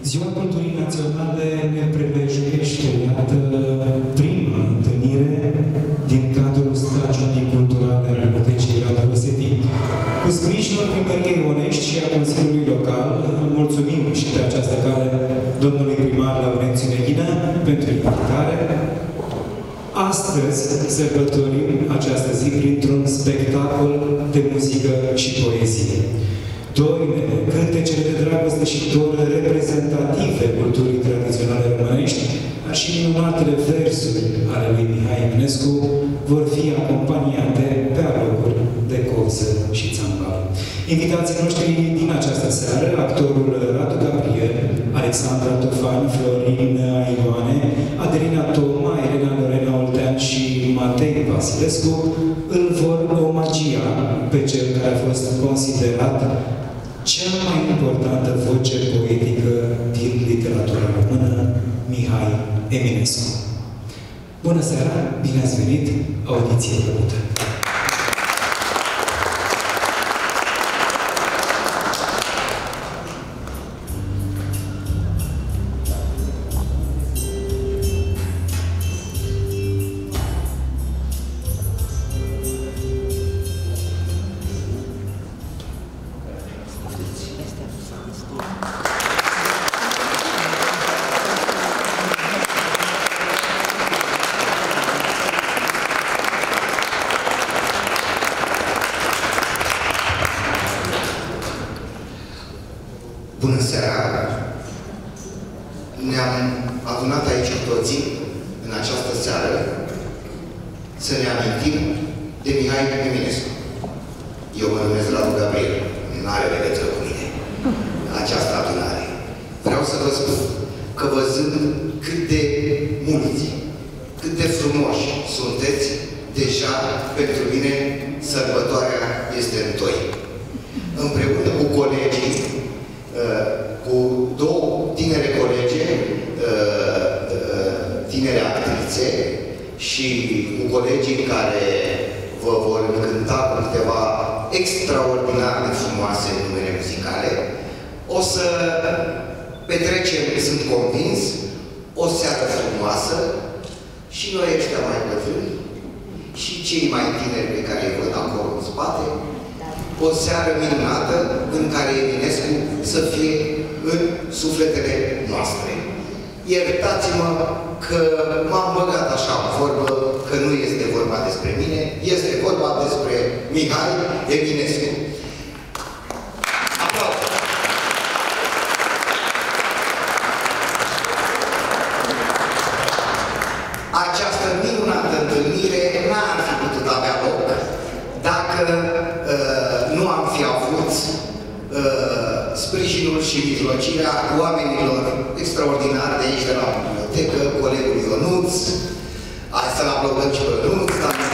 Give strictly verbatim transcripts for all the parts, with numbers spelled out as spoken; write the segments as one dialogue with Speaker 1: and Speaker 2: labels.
Speaker 1: Ziua Culturii Naționale ne prilejuiește, iată, prima întâlnire din cadrul stagiunii culturale ale Bibliotecii Radu Rosetti. Cu sprijinul Primăriei Onești și a Consiliului Local, mulțumim și pe această cale domnului primar Laurențiu Neghină pentru invitare. Astăzi sărbătorim această zi printr-un spectacol de muzică și poezie. Doinele, cântecele de dragoste și doră reprezentative culturii tradiționale românești, dar și minunatele versuri ale lui Mihai Eminescu vor fi acompaniate pe alocuri de coză și țambal. Invitații noștri din această seară, actorul Radu Gabriel, Alexandra Tofan, Florin Ioane, Adelina Toma, Elena Lorena Oltean și Matei Vasilescu, îl vor omagia pe cel care a fost considerat cea mai importantă voce poetică din literatura română, Mihai Eminescu. Bună seara, bine ați venit, audiție plăcută!
Speaker 2: Bună seara! Ne-am adunat aici cu toții, în această seară, să ne amintim de Mihai Eminescu. Eu mă numesc Radu Gabriel, nu are legătură cu mine această adunare. Vreau să vă spun că văzând cât de mulți, cât de frumoși sunteți, deja pentru mine sărbătoarea este întoi. Împreună cu colegii, cu două tinere colege, tinere actrițe și cu colegii care vă vor cânta cu câteva extraordinar de frumoase numere muzicale, o să petrecem, sunt convins, o seară frumoasă și noi ăștia mai bătrâni și cei mai tineri pe care îi văd acolo în spate, o seară minunată în care Eminescu să fie în sufletele noastre. Iertați-mă că m-am băgat așa în vorbă, că nu este vorba despre mine, este vorba despre Mihai Eminescu. Aplauze! Această minunată întâlnire n-ar fi putut avea loc dacă uh, nu am fi avut uh, sprijinul și mijlocirea oamenilor extraordinari de aici, de la bibliotecă, colegul Ionuț, hai să-l aplaudăm și pe Ionuț,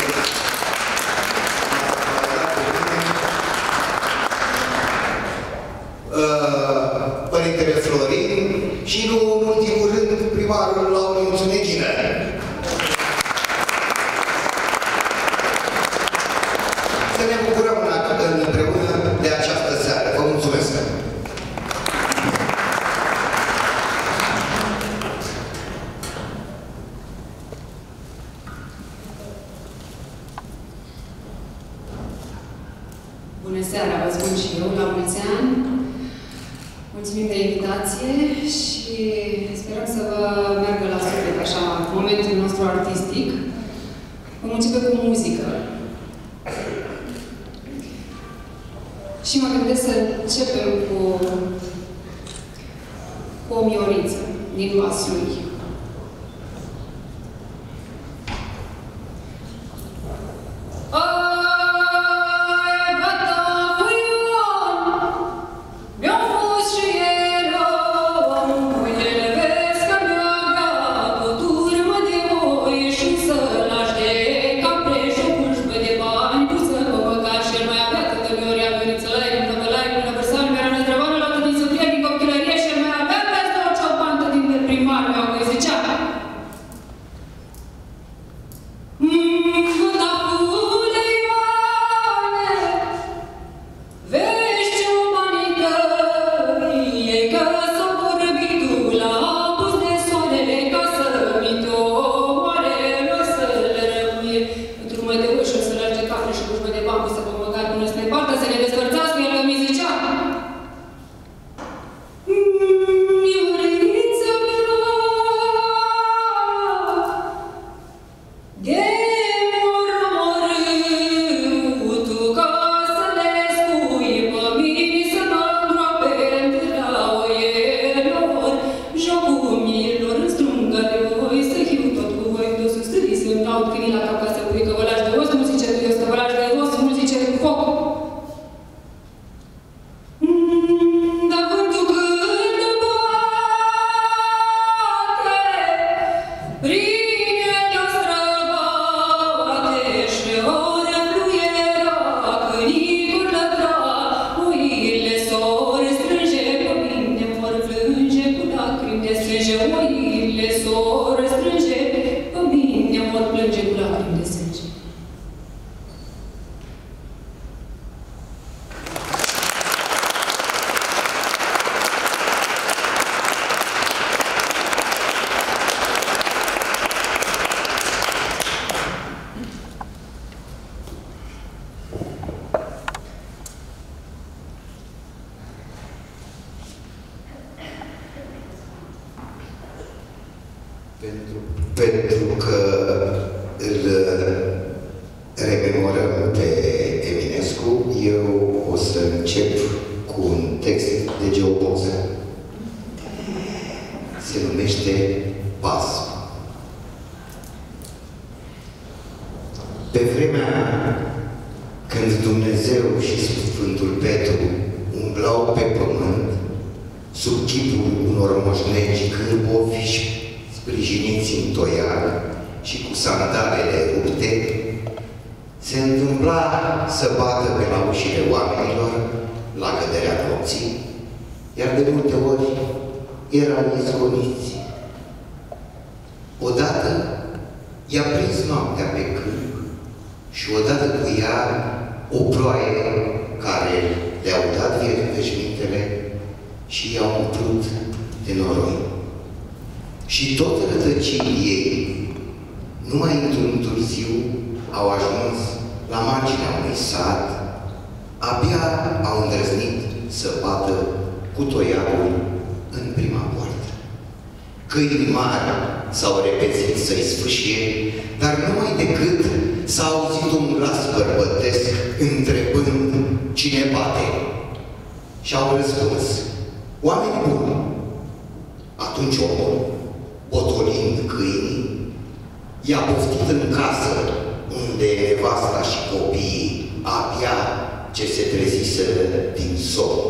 Speaker 2: uh, Părintele Florin și nu în ultimul rând primarul Laurențiu Neghină. Să ne bucurăm împreună de această seară. Vă mulțumesc!
Speaker 3: Bună seara, vă spun și eu, la mulți ani. Mulțumim de invitație și sperăm să vă meargă la suflet, așa, momentul nostru artistic. Vom începe cu muzică. Și mă gândesc să începem cu, cu o mioriță din Vaslui.
Speaker 4: Mare,
Speaker 2: Pentru, pentru că îl rememorăm pe Eminescu, eu o să încep cu un text de Geoboță. Se numește Pas. Pe vremea când Dumnezeu și Sfântul Petru umblau pe pământ, sub chipul unor moșnegi cârbovi sprijiniți în toiag și cu sandalele rupte, se întâmpla să bată pe la ușile oamenilor la căderea nopții, iar de multe ori erau izgoniți. Odată i-a prins noaptea pe câmp și odată cu ea o ploaie care le-au dat veșmintele și i-au umplut de noroi. Și tot rătăcii ei, numai într-un târziu, au ajuns la marginea unui sat, abia au îndrăznit să bată cu toiagul în prima poartă. Câini mari s-au repezit să-i sfâșie, dar numai decât s-a auzit un glas bărbătesc întrebând cine bate. Și-au răspuns: oameni buni. Atunci omul, potolind câinii, i-a poftit în casă, unde nevasta și copiii abia ce se treziseră din somn.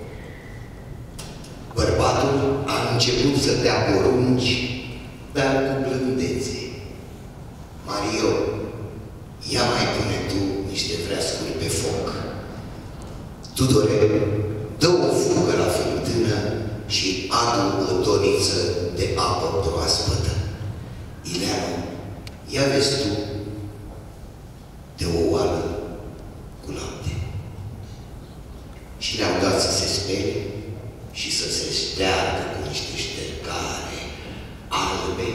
Speaker 2: Bărbatul a început să dea porunci, dar cu blândețe. Mario, ia mai pune tu niște vreascuri pe foc. Tudore, dă o fugă la fântână și adu o doniță de apă proaspătă. Ileanu, ia vezi tu de o oală cu lapte. Și le-au dat să se spere și să se șteargă cu niște ștergare albe.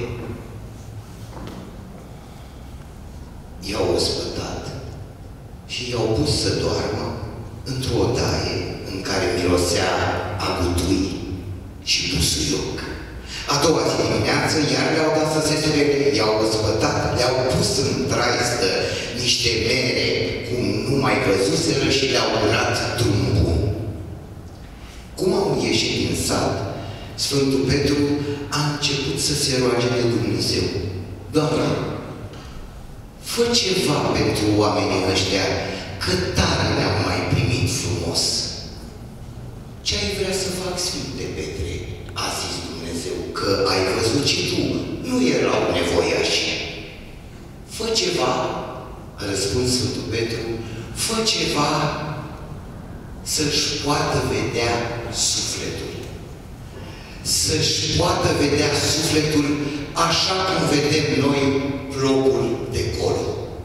Speaker 2: I-au ospătat și i-au pus să doarmă într-o odaie în care mirosea a gutui și busuioc. A doua zi dimineață, iar le-au dat să se spere, i-au ospătat, le-au pus în traistă niște mere cum nu mai văzuseră și le-au curat drum bun. Cum au ieșit din sat, Sfântul Petru a început să se roage de Dumnezeu: Doamne, fă ceva pentru oamenii ăștia, că tare le-am mai primit frumos. Ce ai vrea să fac, Sfinte Petre? A zis Dumnezeu, că ai văzut și tu, nu erau nevoiași. Fă ceva, a răspuns Sfântul Petru, fă ceva să-și poată vedea sufletul. Să-și poată vedea sufletul așa cum vedem noi plopul de colo.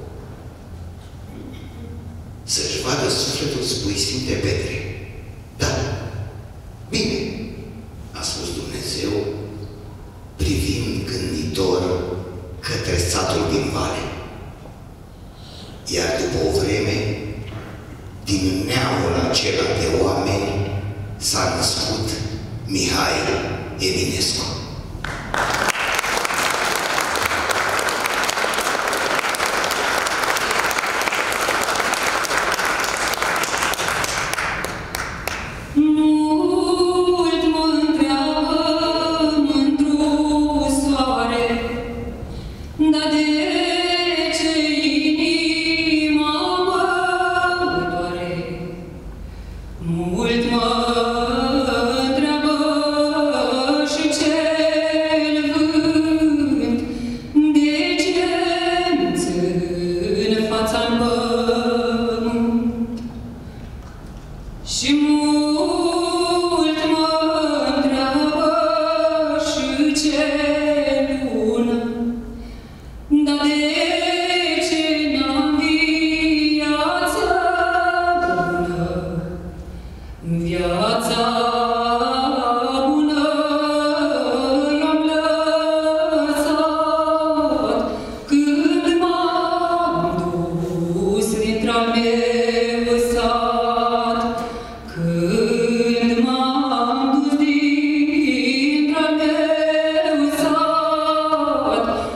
Speaker 2: Să-și vadă sufletul, spui, Sfinte Petre. Da, bine, a spus Dumnezeu, privind gânditor către satul din vale. Iar după o vreme, din neamul acela de oameni s-a născut Mihai Eminescu.
Speaker 4: Mult mă întreabă și ce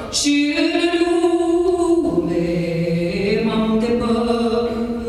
Speaker 3: și în lume m-am depărtat.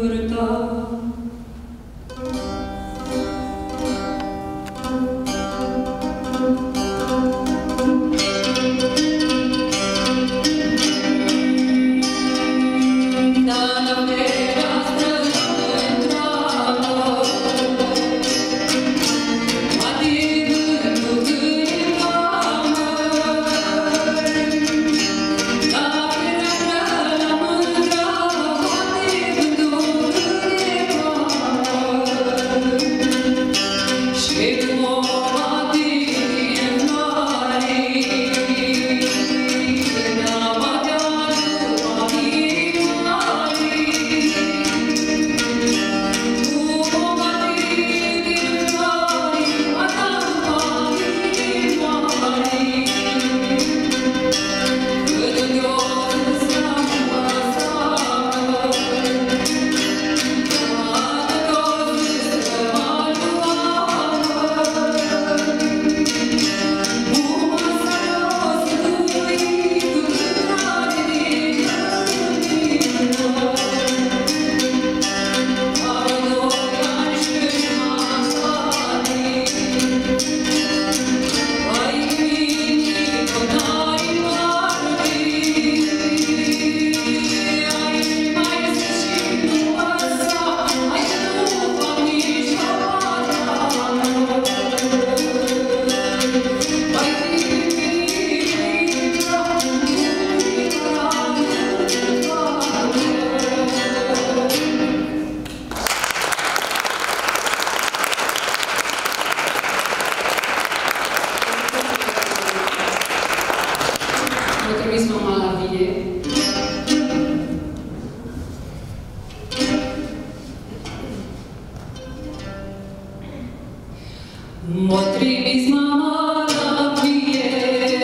Speaker 3: M-a trimis mama la vie,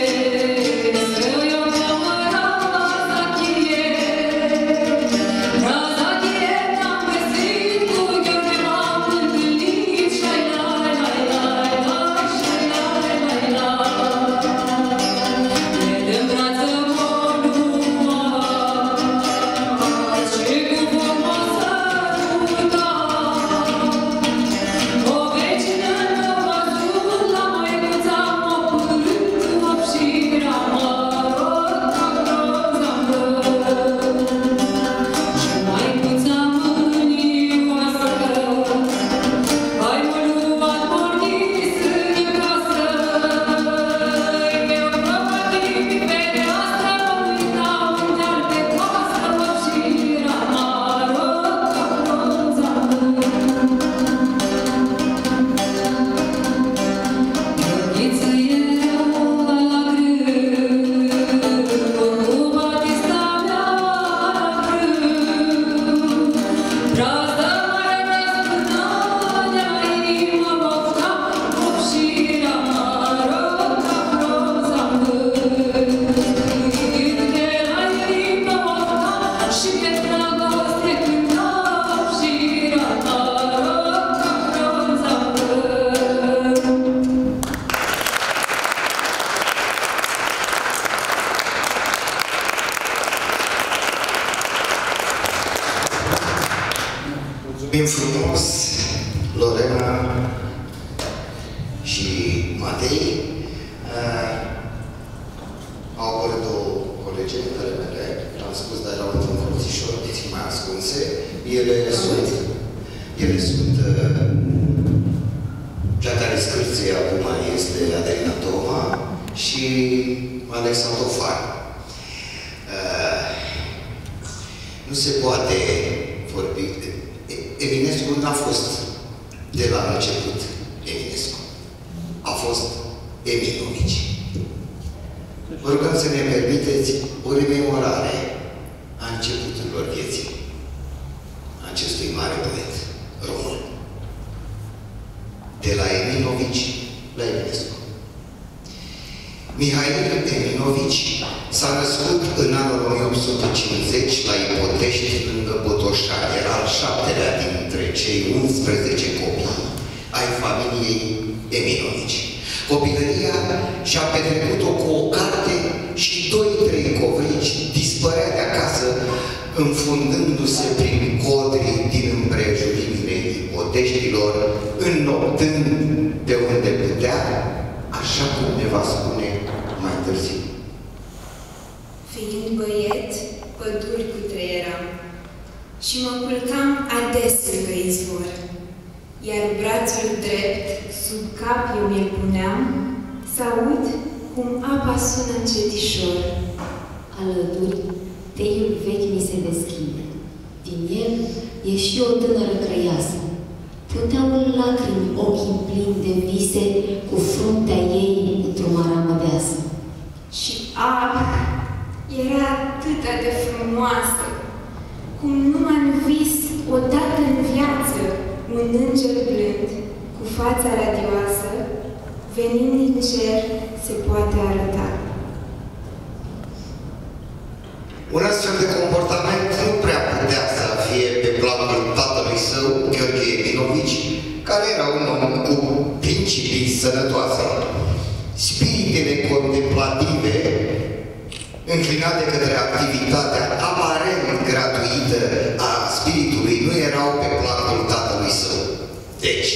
Speaker 3: să iau camera la chie. La zachie n-am găsit, cu gheorghe m-am întâlnit. Șai la la la la, șai la la la. Ne-l îmbrață bonuma, ce cu vorba săruta. O vecină
Speaker 2: Mulțumim frumos, Lorena și Matei. Uh, au apărut două colege ale mele, le-am spus, dar erau într-un colțișor puțin mai ascunse. Ele sunt, ele sunt uh, cea care scârție acum este Adelina Toma și Alexa Tofar. Uh, nu se poate vorbi. Eminescu n-a fost de la început Eminescu. A fost Eminovici. Vă rugăm să ne permiteți o rememorare a începuturilor vieții acestui mare poet român. De la Eminovici la Eminescu. Mihail Eminovici s-a născut în anul o mie opt sute cincizeci la Ipotești, lângă Botoșani. Era al șaptelea dintre cei unsprezece copii ai familiei Eminovici. Copilăria și-a petrecut-o cu o carte și doi, trei înfundându-se prin codrii din împrejurimile ipoteștilor, înnoptând de unde putea, așa cum ne va spune mai târziu.
Speaker 4: Fiind băiet, păduri cutreieram și mă culcam ades lângă izvor, iar brațul drept sub cap eu mi-l puneam să aud cum apa sună încetișor.
Speaker 5: Alături, teiul vechi mi se deschide. Din el ieși o tânără crăiasă. Puteau în lacrimi ochii plini de vise cu fruntea ei într-o maramă deasă.
Speaker 4: Și ah, era atât de frumoasă, cum numai în vis, odată în viață, un înger blând, cu fața radioasă, venind din cer, se poate arăta.
Speaker 2: Un astfel de comportament nu prea putea să fie pe planul tatălui său, Gheorghe Eminovici, care era un om cu principii sănătoase. Spiritele contemplative, înclinate către activitatea aparent gratuită a spiritului, nu erau pe planul tatălui său. Deci,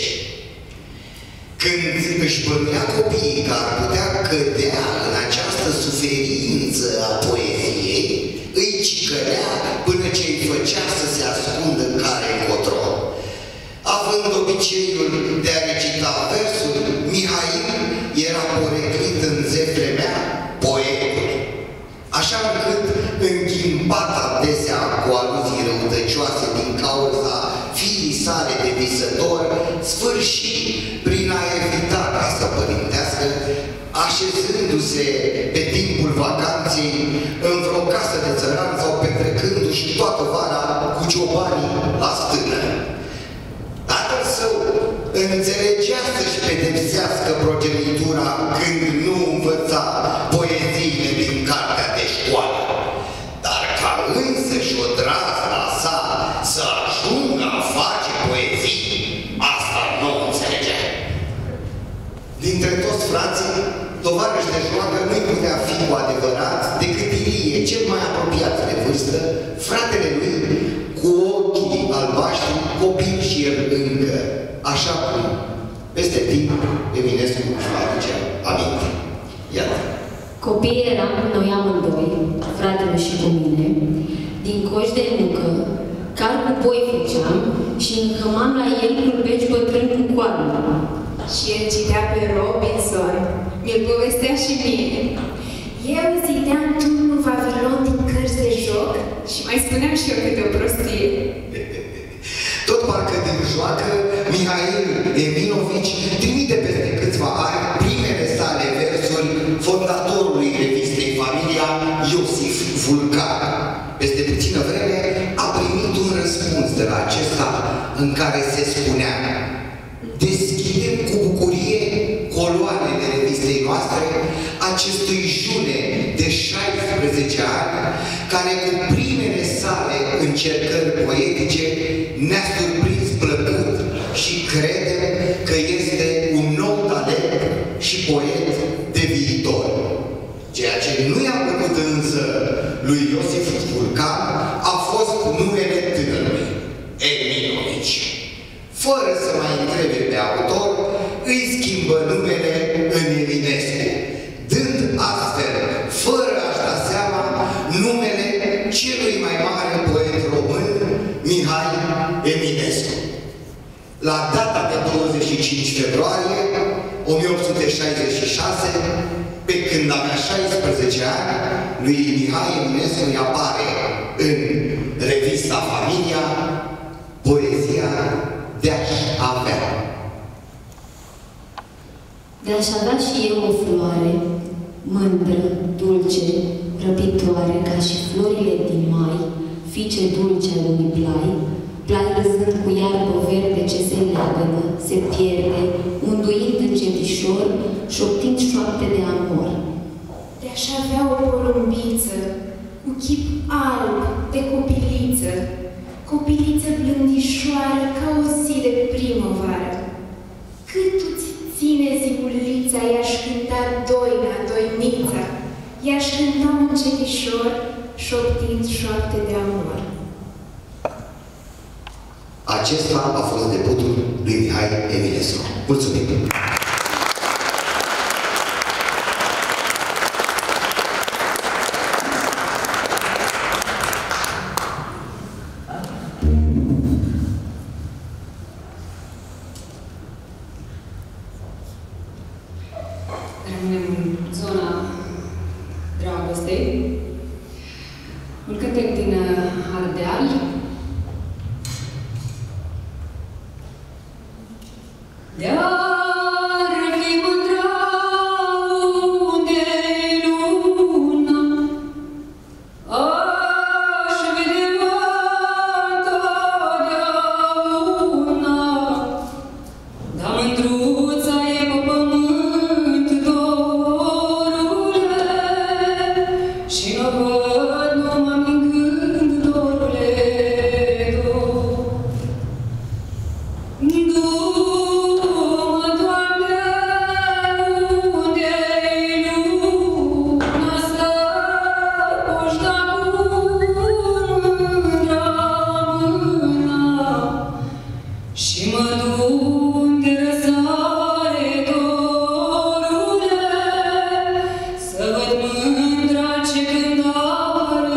Speaker 2: când își bănuia copiii că ar putea cădea în această suferință a poeziei, îi cicălea până ce îi făcea să se ascundă care încotro. Având obiceiul de a recita versul, Mihail era poreclit în zevremea poetul, așa încât, înghimbat adesea cu aluzii răutăcioase din cauza fiii sale de visător, sfârși prin a evita casa părintească, așezându-se pe timpul vacanței în vreo casă de țăran sau petrecându-și toată vara cu ciobanii la stână. Tatăl său înțelegea să-și pedepsească progenitura când nu învăța poeziile din cartea de școală, dar ca însăși o drazna sa să ajungă a face poezii, asta nu înțelegea. Dintre toți frații, tovarăși de joacă nu-i putea fi cu adevărat decât Ilie, cel mai apropiat de vârstă, fratele lui, cu ochii albaștri, copil și el încă, așa cum, peste timp, Eminescu își va aduce aminte. Iată.
Speaker 5: Copiii eram noi amândoi, fratele și cu mine, din coși de nucă, cal cu boi făceam și înhămam la el culpeci bătrâni cu coarnă.
Speaker 4: Și el citea pe Robinson, mi-l povestea și mie. Eu citeam turnul Vavilon din cărți de joc și mai spuneam și eu câte o prostie.
Speaker 2: Tot parcă din joacă, Mihail Eminovici trimite peste câțiva ani primele sale versuri fondatorului revistei Familia, Iosif Vulcan. Peste puțină vreme a primit un răspuns de la acesta în care se spunea: deschidem cu bucurie coloanele revistei noastre acestui june de șaisprezece ani, care cu primele sale încercări poetice ne-a surprins plăcut și credem că este un nou talent și poet de viitor. Ceea ce nu i-a plăcut însă lui Iosif Vulcan a fost numele tânărului, Eminovici. Fără să mai întrebe pe autor, îi schimbă numele în Eminescu, dând astfel, fără a-și da seama, numele celui mai mare poet român, Mihai Eminescu. La data de douăzeci și cinci februarie o mie opt sute șaizeci și șase, pe când avea șaisprezece ani, lui Mihai Eminescu îi apare în revista Familia poezia De-aș avea.
Speaker 5: De-aș avea și eu o floare, mândră, dulce, răbitoare, ca și florile din mai, fiice dulce ale unui plai, plai râzând cu iarbă verde ce se leagănă, se pierde, unduind încetișor, șoptind șoapte de amor.
Speaker 4: De-aș avea o porumbiță, cu chip alb de copiliță, copiliță blândișoară ca o zi de primăvară. Cât tu-ți ține zibulița, i-aș cânta doina, doinița, i-aș aș cânta încetișor, șoptind șoapte de amor.
Speaker 2: Acesta a fost debutul lui Mihai Eminescu. Mulțumim!
Speaker 3: Rămânem în zona dragostei. Un cântec din Ardeal. De-ar fi mândra unde-i luna, aș vedea întotdeauna, dar mândruța e pe pământ, dorule, și mă văd numai din gând, dorule, dor. Du-mă, Doamne, unde-i luna, să poșta cu mândra mâna, și mă duc de răsare, dorule, să văd mândra ce cântare,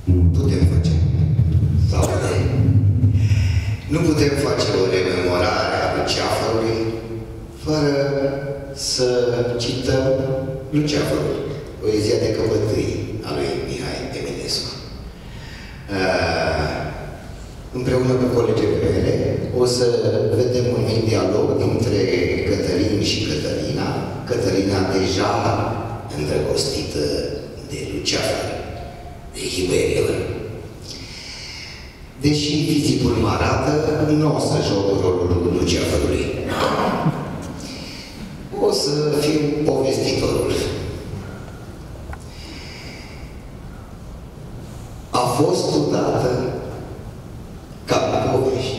Speaker 2: putem face. Sau de? Nu putem face o rememorare a Luceafărului fără să cităm Luceafărul, poezia de căpătâi a lui Mihai Eminescu. Împreună cu colegele mele o să vedem un mic dialog dintre Cătălin și Cătălina, Cătălina deja îndrăgostită de Luceafăr, de Hiberion. Deși fizicul mă arată, nu o să joc rolul Luceafărului. O să fiu povestitorul. A fost odată ca povești.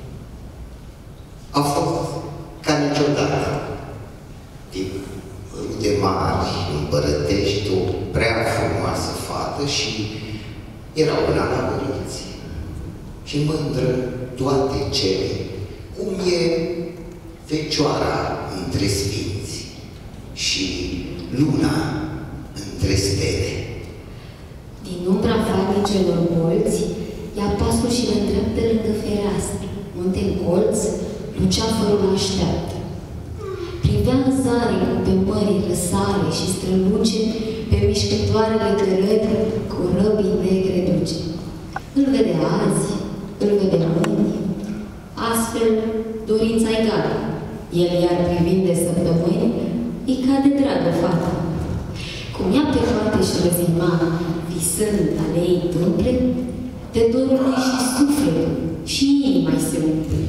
Speaker 2: A fost ca niciodată. Tip de mari, împărătești, o prea frumoasă fată și era una la măriți. Și mândră toate cele, cum e fecioara între sfinți și luna între stele.
Speaker 5: Din umbra farnicelor bolți, ia pasul și le îndreaptă lângă fereastră, unde în colț Luceafărul așteaptă. Privea în zare pe mări răsare și străluce pe mișcătoarele cărări cu răbii negre duce. Îl vede azi, îl vede mâini, astfel dorința egală. El iar privind de săptămâni, îi cade dragă fata. Cum ea pe toate și răzima, visând ale ei tâmple, de dorul lui și sufletul și inima se umple.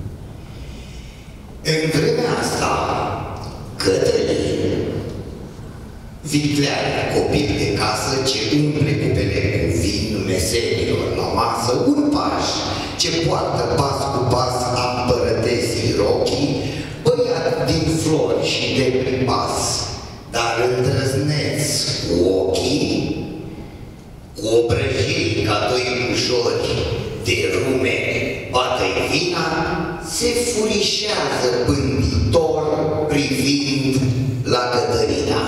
Speaker 2: În vremea asta, Cătălin, viclean copil de casă ce umple cupele cu vin mesenilor la masă, un paș ce poartă pas cu pas a împărătesii rochii, băiat din flori și de pripas, dar îndrăzneț cu ochii, cu obrăjiri ca doi pușori de rume bată-i vina, se furișează pânditor privind la Cătălina.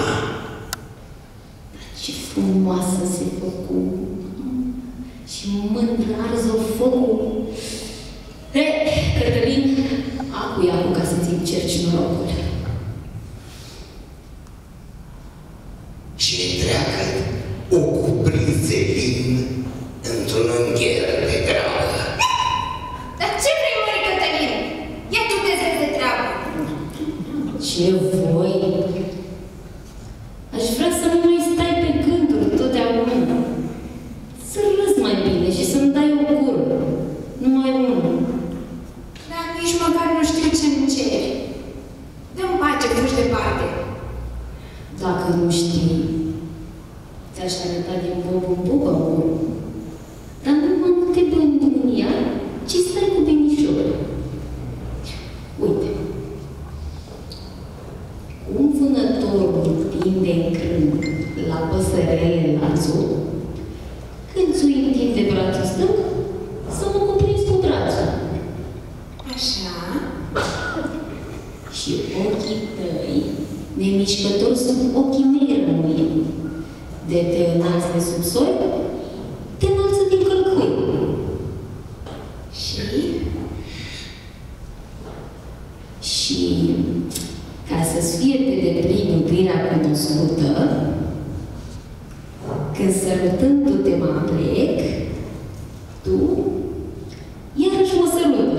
Speaker 5: Ce frumoasă se făcu și mândră arză focul. He, Cătălin, acu-i acu ca să-ți încerci norocul.
Speaker 2: Și întreagă o cuprinse lin într-un îngher de grabă.
Speaker 4: Dar ce vrei, mări, Cătălin? Ia tu te zări de treabă.
Speaker 5: Ce voi? Aș vrea să nu mai stai pe gânduri totdeauna. Să râzi mai bine și să-mi dai o gură. Numai unul.
Speaker 4: Dar nici măcar nu știu ce-mi ceri. Dă-mi pace, fugi departe.
Speaker 5: Dacă nu știi, ți-aș arăta din bob în bob acolo. Dar numai nu te bândi în ea, ci stai cu binișor. Uite. Cum vânătorul tinde în crân la păsărele lațul, când ți-o întinde brațul stâng, să mă cuprinzi cu brațul.
Speaker 4: Așa.
Speaker 5: Și ochii tăi nemișcători sunt ochii mei rămâini. De te înalți de sub soi, te înalță din călcâi.
Speaker 4: Și?
Speaker 5: Și ca să-ți fie pe deplin iubirea cunoscută, când sărutându-te mă aplec, tu iarăși mă sărută.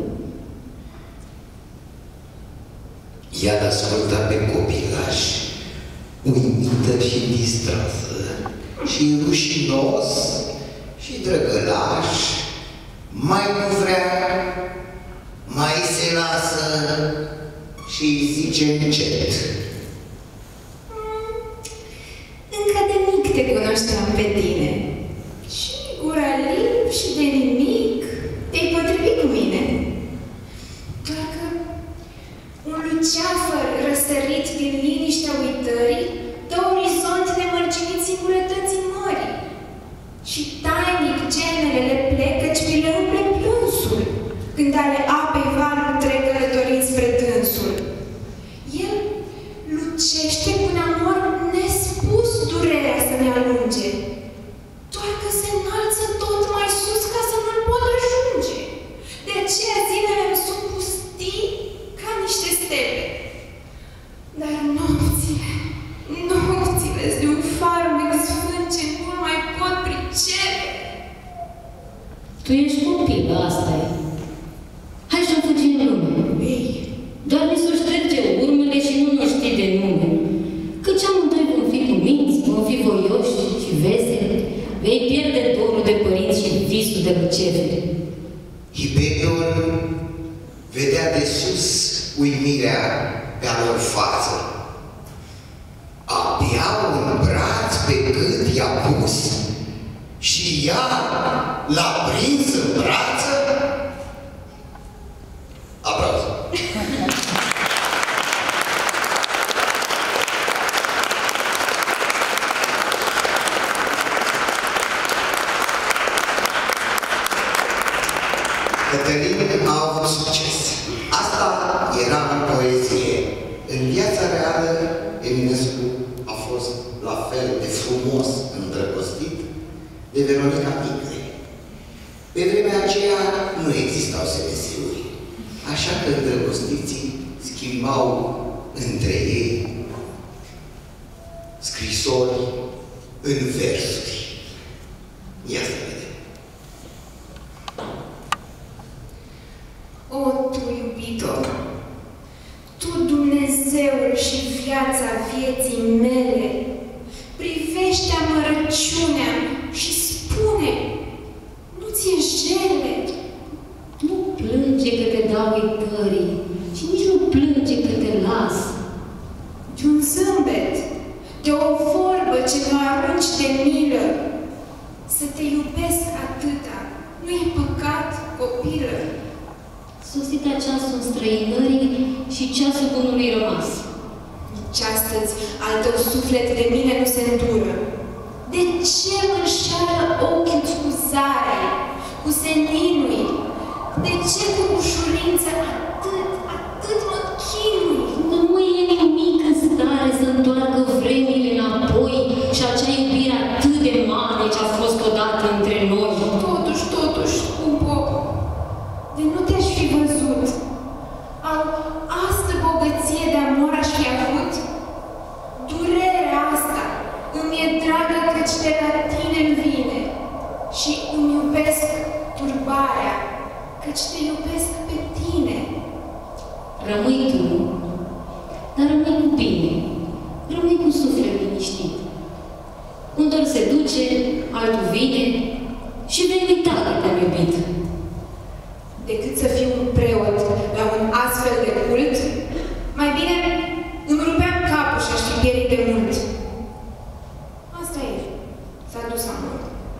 Speaker 2: Ea l-asculta pe copilaș, uimită și distrasă, și rușinos și drăgălaș, mai nu vrea, mai se lasă și îi zice încet.
Speaker 4: Încă de mic te cunoșteam pe tine. Și gura lip și de nimic te-ai potrivit cu mine. Doar că un luceafăr răsărit din liniștea uitării dă orizont nemărginit singurătății mării. Și tainic genele le plec, căci mi le umple plânsul, când ale apei valul trec călătorind spre dânsul. El lucește cu un amor nespus durerea să ne alunge, doar că se
Speaker 5: Tu ești copil, asta e. Hai să fugim în lume.
Speaker 4: Ei,
Speaker 5: Doar ni s-o șterge urmele și nu ne știi de nume. Căci amândoi vom fi cuminți, vom fi voioși și veseli, vei pierde dorul de părinți și visul de luceferi.
Speaker 2: Hiperion vedea de sus uimirea pe-a lor față. Abia un braț pe gât i-a pus și ea l-a prins în brață. Aplauze. Cătălin a avut succes. Asta era în poezie. În viața reală, Eminescu a fost la fel de frumos îndrăgostit de Veronica Tigre. Pe vremea aceea nu existau S M S-uri, așa că îndrăgostiții schimbau între ei scrisori în versuri. Ia să vedem.
Speaker 4: o, tu, iubito, tu, Dumnezeul și viața vieții mele, privește amărăciunea și spune, nu ți-e jele?
Speaker 5: Nu plânge că te dau uitării și nici nu plânge că te las.
Speaker 4: De un zâmbet, de o vorbă ce mă arunci de milă, să te iubesc atâta, nu e păcat, copilă?
Speaker 5: Sosit ceasul străinării și ceasul bunului rămas.
Speaker 4: Nici astăzi al tău suflet de mine nu se îndură. De ce mă înșeală ochiul cu zare, cu seninui? De ce cu ușurință atât, atât mă chinui?
Speaker 5: Nu e nimic în stare să întoarcă vremile înapoi și acea iubire atât de mare ce a fost odată între noi.
Speaker 4: Totuși, totuși, scumpo, de nu te-aș fi văzut, al astă bogăție de amor aș fi avut. Durerea asta îmi e dragă căci de la tine-mi vine și îmi iubesc turbarea, căci te iubesc pe tine.
Speaker 5: Rămâi tu, dar rămâi cu bine, rămâi cu suflet liniștit. Un dor se duce, altul vine și vei uita că te-am iubit.
Speaker 4: Decât să fiu un preot la un astfel de cult, mai bine îmi rupeam capul și aș fi pierit de mult. Asta e. S-a dus amor.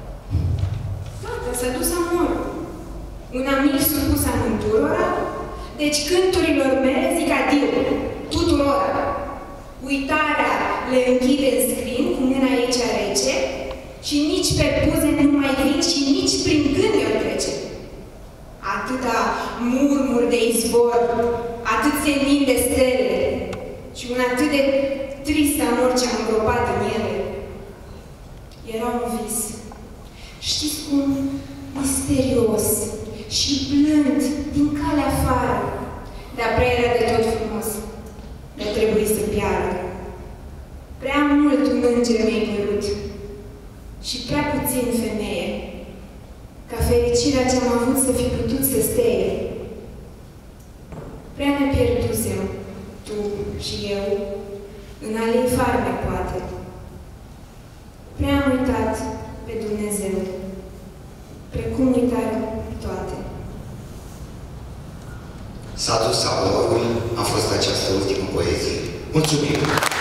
Speaker 4: Gata, s-a dus amor. Un amic supus amândurora, deci cânturilor mele zic adio, tuturora. Uitarea le închide în scrin cu mâna ei cea rece și nici pe buze nu mai vin și nici prin gând i-o trece. Atâta murmur de izvor, atât senin de stele și un atât de trist amor ce-am îngropat în ele. Era un vis. Știți cum? Misterios și blând din calea afară, dar prea era de tot frumos. Dar trebuie să piară. Prea mult un înger mi-ai părut și prea puțin femeie, ca fericirea ce-am avut să fi putut să steie. Prea ne pierdusem, tu și eu, în alei farmecoate. Prea am uitat pe Dumnezeu, precum uitarea toate.
Speaker 2: S-a dus amorul, a fost această ultimă poezie. Mulțumim!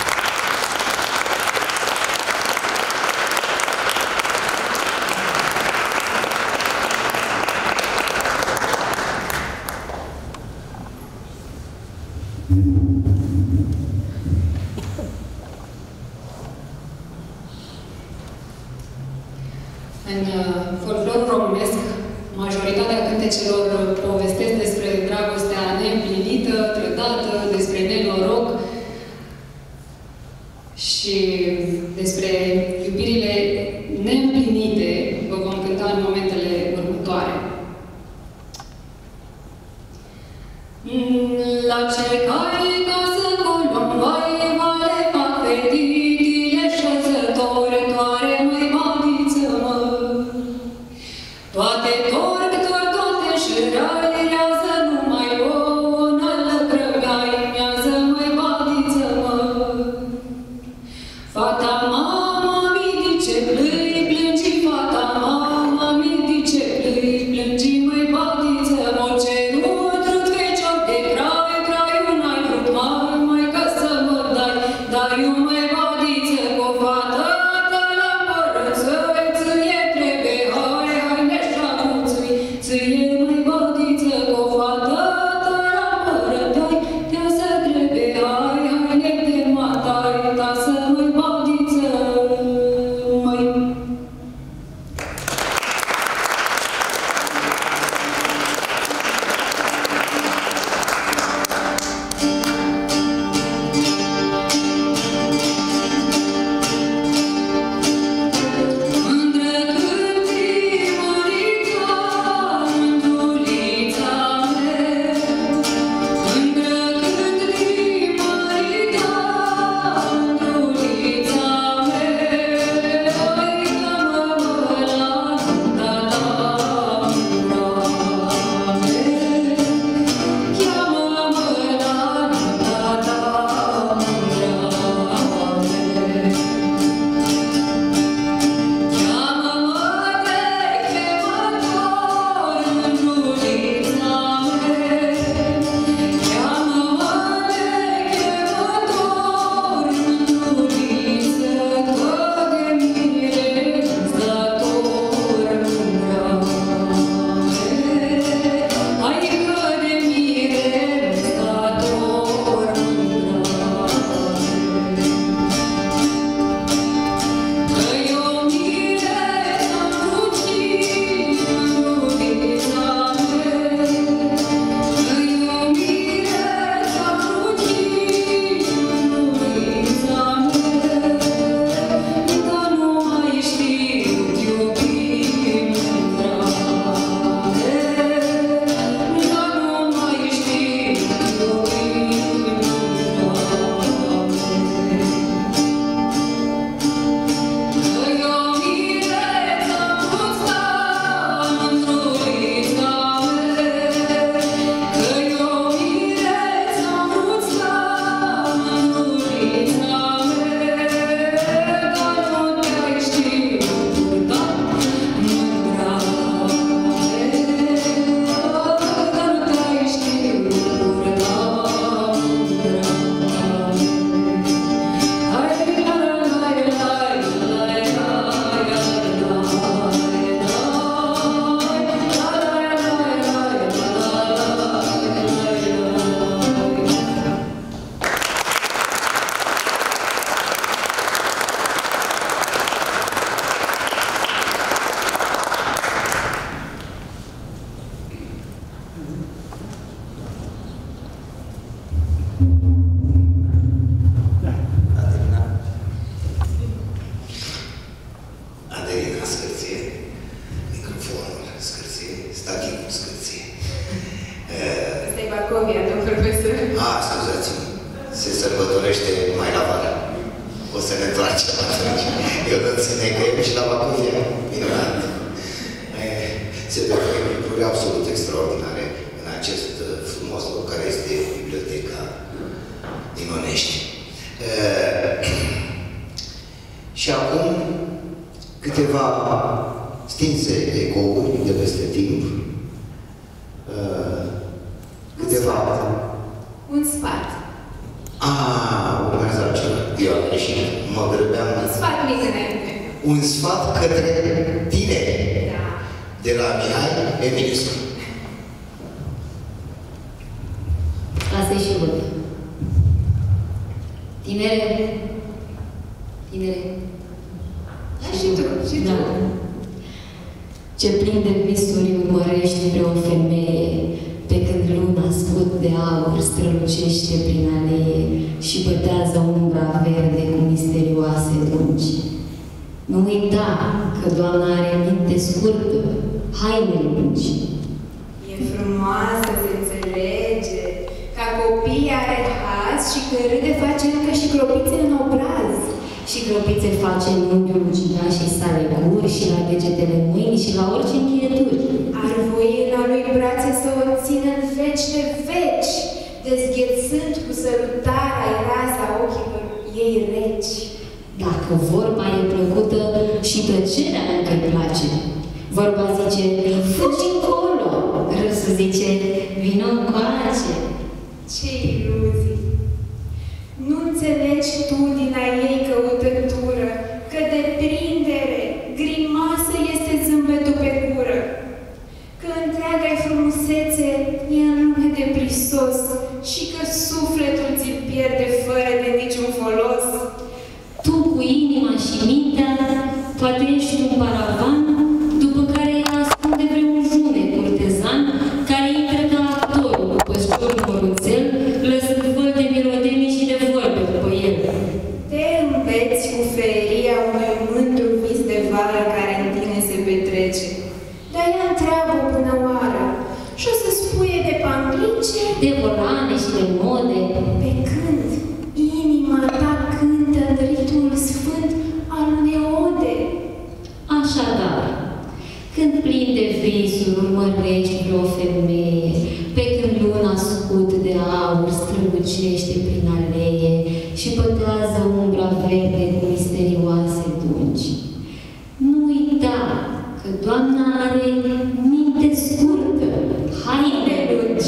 Speaker 3: În folclorul românesc, majoritatea cântecelor povestesc despre dragostea neîmplinită, trădată, despre nenoroc și despre iubirile neîmplinite, vă vom cânta în momentele următoare. La ce cai ca să colom, vai, vale, fac fetitile șezători, toare, măi, madiță, mă. Toate tore
Speaker 2: Caterina Scârție, microfonul Scârție, stativul Scârție.
Speaker 4: Asta e Bacovia, domn profesor.
Speaker 2: A, scuzați-mă, se sărbătorește mai la vară. O să ne întoarcem atunci. Eu nu ține că e și la Bacovia. Minunat. Se deferă lucruri absolut extraordinare în acest frumos loc care este Biblioteca din Onești. Și acum câteva stinse ecouri de peste timp. Câteva...
Speaker 4: Un sfat.
Speaker 2: Aaa, urmează altceva. Eu am greșit, mă grăbeam.
Speaker 4: Un sfat mic înainte.
Speaker 2: Un sfat către tine.
Speaker 4: Da.
Speaker 2: De la Mihai Eminescu.
Speaker 5: Asta e și văd. Tinere, tinere.
Speaker 4: Și tu, și tu.
Speaker 5: Da. Ce plin de visuri urmărești vreo femeie, pe când luna scut de aur strălucește prin alee și bătează umbra verde cu misterioase dungi. Nu uita că Doamna are minte scurtă, haine lungi.
Speaker 4: E frumoasă, se înțelege, ca copii are haz și când râde face încă și clopițe în obraz.
Speaker 5: Și clopițe face în unghiul ucigașii sale guri și la degetele mâini și la orice încheieturi.
Speaker 4: Ar voi în a lui brațe să o țină în veci de veci, dezghețând cu sărutarea raza ochilor ei reci.
Speaker 5: Dacă vorba e plăcută și tăcerea încă-i place. Vorba zice, fugi încolo, râsul zice, vino încoace.
Speaker 4: Ce iluzii! Nu înțelegi tu din a ei căutătură că de prindere, grimasă este zâmbetul pe gură, că întreaga-i frumusețe e în lume de prisos și că sufletul ți-l pierde fără de niciun folos.
Speaker 5: Tu cu inima și mintea, poate ești un paravan, după care ascunde vreun june curtezan, care intră ca actorul după șorul măruțel, lăsând văl de mirodenii și de vorbe după el.
Speaker 4: Te înveți cu feria unui mândru vis de vară care în tine se petrece. Dar ea întreabă până oară și o să spuie de pamblice,
Speaker 5: De volane și de mode,
Speaker 4: pe când inima ta cântă în ritmul sfânt al unei ode.
Speaker 5: Așadar, când plin de visuri urmărești vreo femeie, pe când luna scut de aur strălucește prin alee și pătează umbra verde cu misterioase dungi. Nu uita că Doamna are minte scurtă, haine lungi.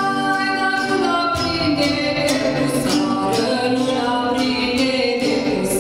Speaker 3: Luna prinde de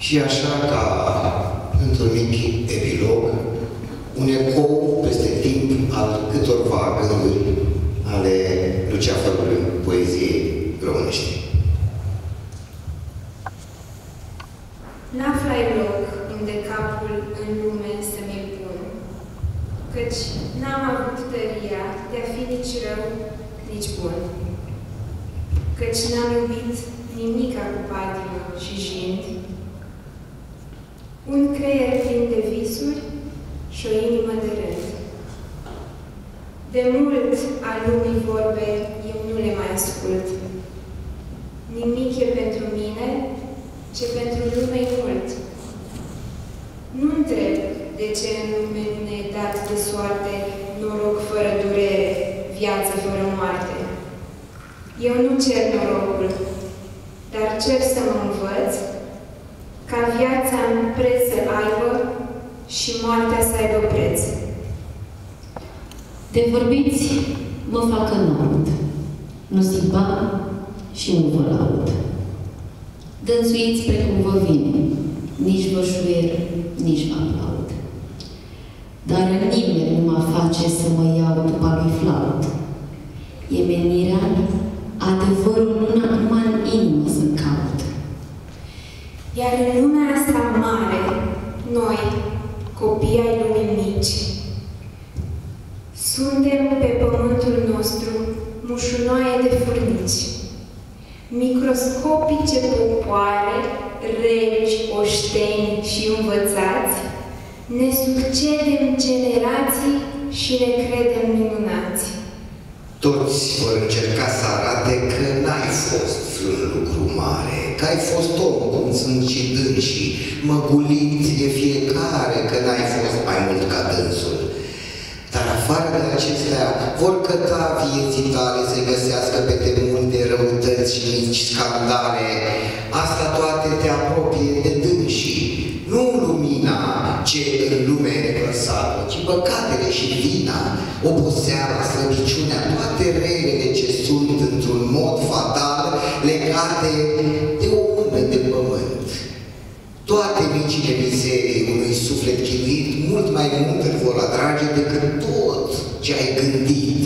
Speaker 2: Și așa ca, într-un mic epilog, un ecou peste timp al câtorva gânduri ale luceafărului poeziei românești.
Speaker 4: N-aflai loc unde capul în lume să mi-l pun, căci n-am avut tăria de a fi nici rău, nici bun, căci n-am iubit nimica cu patimă și jind, un creier plin de visuri și o inimă de rând. De mult al lumii vorbe eu nu le mai ascult. Nimic e pentru mine, ce pentru lume e mult. Nu întreb de ce în lume nu ne-e dat de soarte noroc fără durere, viață fără moarte. Eu nu cer norocul, dar cer să mă învăț ca viața în preț să aibă și moartea să aibă preț.
Speaker 5: De vorbiți mă fac înalt, nu zic ba și nu vă laud. Dânsuiți precum vă vine, nici vă șuier, nici vă aplaud. Dar nimeni nu mă face să mă iau după lui flaut. E menirea, adevărul numai în inimă să caut.
Speaker 4: Iar în lumea asta mare, noi, copii ai lumii mici, suntem pe pământul nostru mușunoaie de furnici, microscopice popoare, regi, oșteni și învățați, ne succedem generații și ne credem minunați.
Speaker 2: Toți vor încerca să arate că n-ai fost vreun lucru mare, că ai fost om, cum sunt și dânsii, măgulit e fiecare că n-ai fost mai mult ca dânsul. Dar afară de acestea, vor căta vieții tale să-i găsească pe temuni de răutăți și mici scandale. Asta toate te apropie de dânsii, nu lumina ce în lume e lăsată, ci păcatele și vina, oboseala, slăbiciunea, toate relele ce sunt într-un mod fatal legate de o mână de pământ. Toate micile mizerii unui suflet chinuit mult mai mult îl vor atrage decât tot ce ai gândit.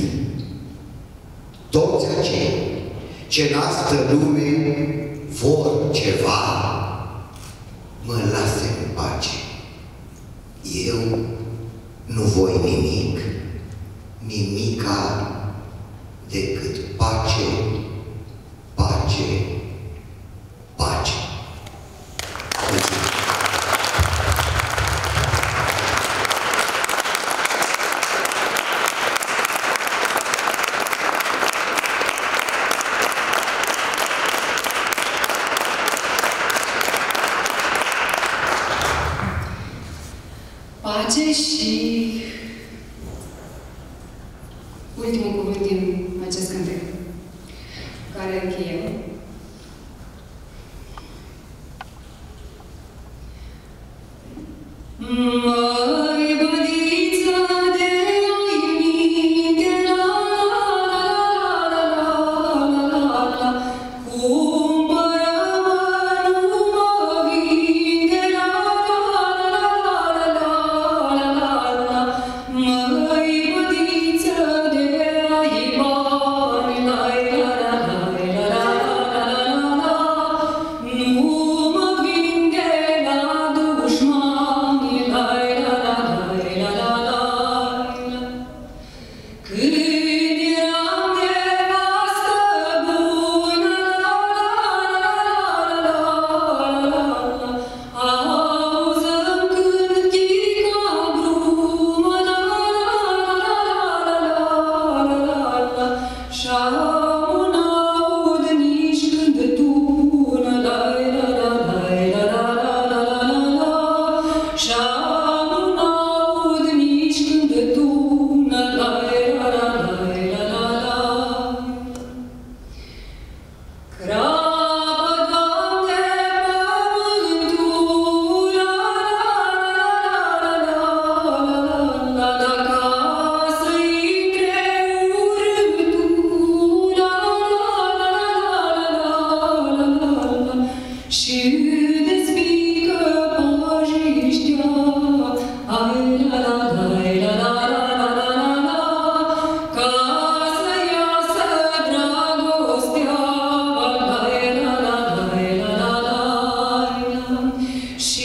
Speaker 2: Toți acei ce în astă lume vor ceva, mă lase în pace. Eu nu voi nimic, nimica decât pace, pace, pace.
Speaker 3: Pace și ultimul cuvânt din acest cântec, care încheiem. Mai bădiță de ai minte, la la la la la la la, cumpără-mă, nu mă vinde, la la la la la la la la, mai bădiță de ai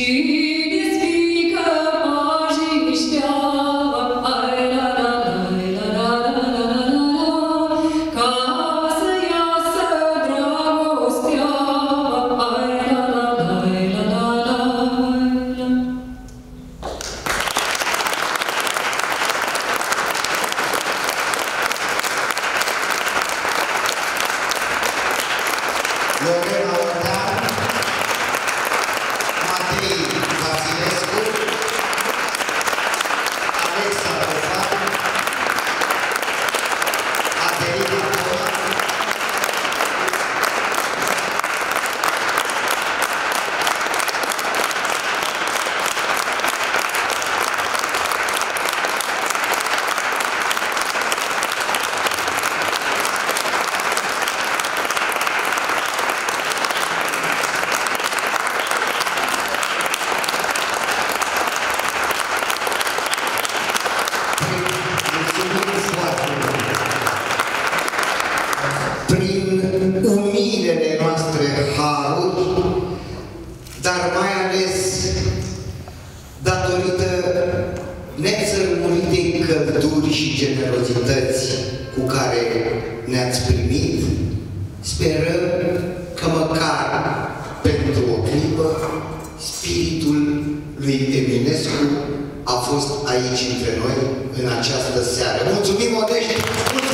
Speaker 2: A fost aici între noi în această seară. Mulțumim, Odești!